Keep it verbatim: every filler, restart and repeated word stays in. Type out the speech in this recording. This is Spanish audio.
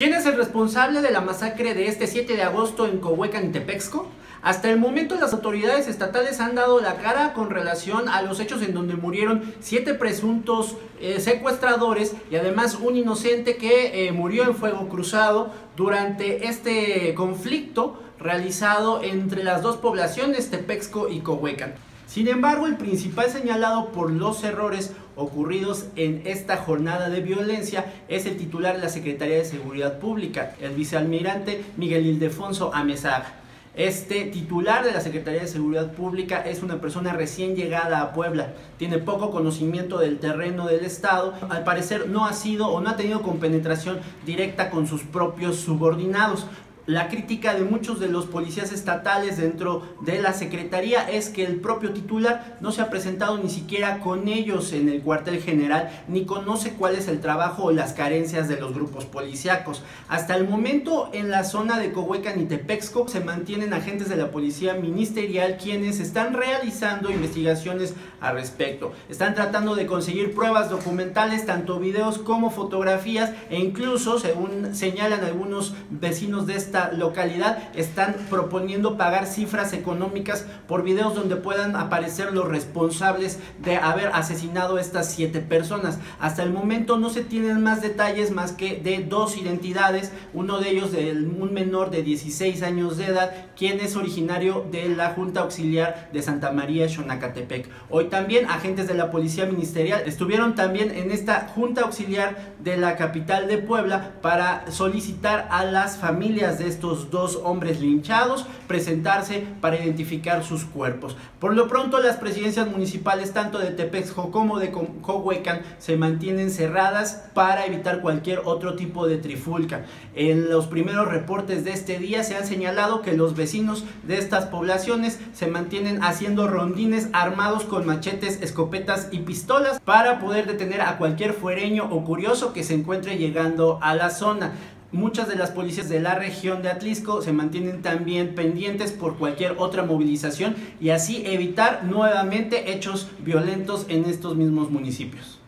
¿Quién es el responsable de la masacre de este siete de agosto en Cohuecan y Tepexco? Hasta el momento las autoridades estatales han dado la cara con relación a los hechos en donde murieron siete presuntos eh, secuestradores y además un inocente que eh, murió en fuego cruzado durante este conflicto realizado entre las dos poblaciones, Tepexco y Cohuecan. Sin embargo, el principal señalado por los errores ocurridos en esta jornada de violencia es el titular de la Secretaría de Seguridad Pública, el vicealmirante Miguel Ildefonso Amezaga. Este titular de la Secretaría de Seguridad Pública es una persona recién llegada a Puebla, tiene poco conocimiento del terreno del estado, al parecer no ha sido o no ha tenido compenetración directa con sus propios subordinados. La crítica de muchos de los policías estatales dentro de la Secretaría es que el propio titular no se ha presentado ni siquiera con ellos en el cuartel general, ni conoce cuál es el trabajo o las carencias de los grupos policíacos. Hasta el momento en la zona de Cohuecan y Tepexco se mantienen agentes de la policía ministerial quienes están realizando investigaciones al respecto. Están tratando de conseguir pruebas documentales, tanto videos como fotografías, e incluso, según señalan algunos vecinos de esta localidad, están proponiendo pagar cifras económicas por videos donde puedan aparecer los responsables de haber asesinado a estas siete personas. Hasta el momento no se tienen más detalles más que de dos identidades, uno de ellos de un menor de dieciséis años de edad, quien es originario de la Junta Auxiliar de Santa María Xonacatepec. Hoy también agentes de la Policía Ministerial estuvieron también en esta Junta Auxiliar de la capital de Puebla para solicitar a las familias de estos dos hombres linchados presentarse para identificar sus cuerpos. Por lo pronto, las presidencias municipales tanto de Tepexco como de Cohuecan se mantienen cerradas para evitar cualquier otro tipo de trifulca. En los primeros reportes de este día se han señalado que los vecinos de estas poblaciones se mantienen haciendo rondines armados con machetes, escopetas y pistolas para poder detener a cualquier fuereño o curioso que se encuentre llegando a la zona. Muchas de las policías de la región de Atlisco se mantienen también pendientes por cualquier otra movilización y así evitar nuevamente hechos violentos en estos mismos municipios.